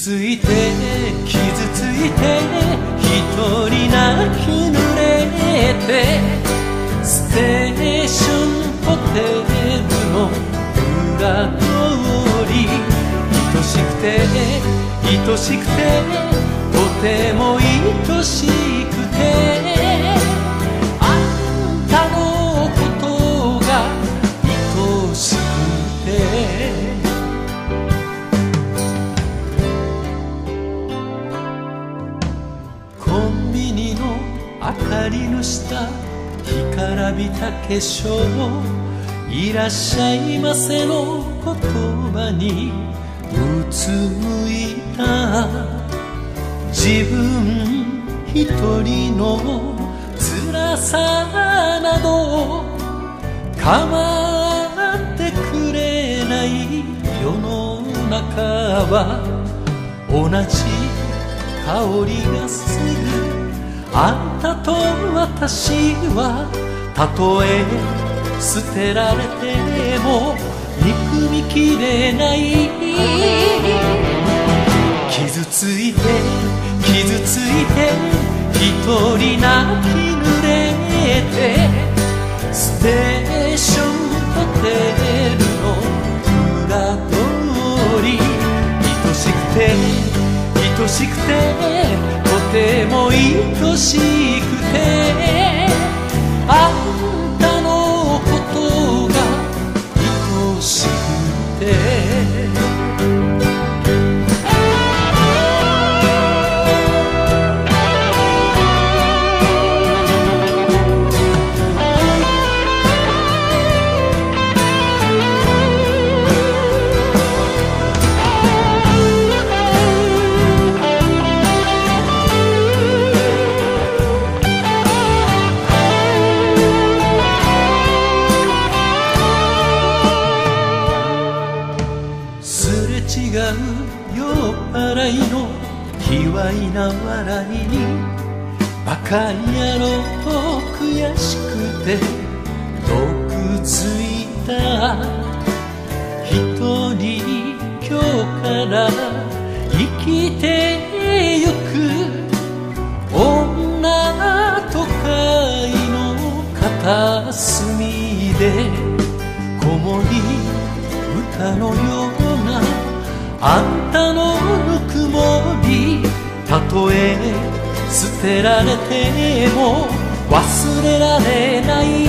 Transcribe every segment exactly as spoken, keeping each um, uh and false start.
ついて傷ついて一人泣き濡れてステーションホテルの裏通り愛しくて愛しくてとても愛しくてあんたのことが愛しくてコンビニの明かりの下干からびた化粧いらっしゃいませの言葉にうつむいた自分一人の辛さなど構ってくれない世の中は同じ香りがするあんたと私はたとえ捨てられても憎みきれない傷ついて傷ついて一人泣き濡れてステーションホテルの裏通り愛しくて愛しくてとても愛しくてあんたのことが愛しくて違う酔っ払いの卑猥な笑いにバカ野郎と悔しくて毒ついた一人今日から生きてゆく女都会の片隅で子守歌のようなあんたのぬくもりたとえ捨てられても忘れられない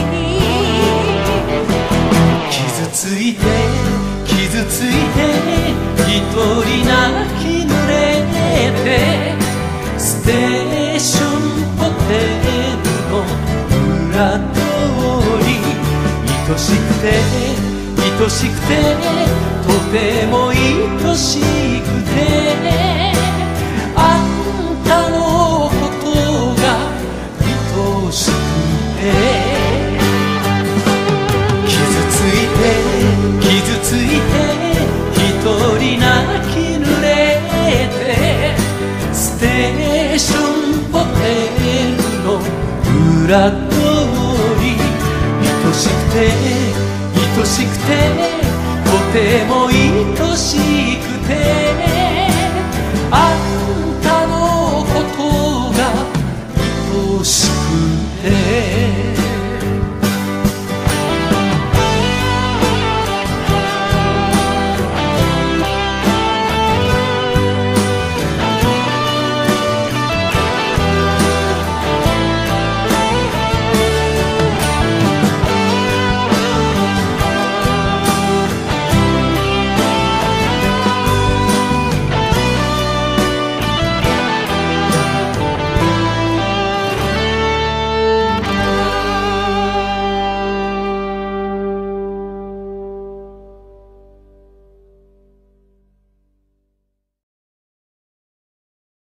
傷ついて傷ついて一人泣き濡れてステーションホテルの裏通り愛しくて愛しくてとても愛しくてあんたのことが愛しくて傷ついて傷ついて一人泣き濡れてステーションホテルの裏通り愛しくて愛しくてとてもいい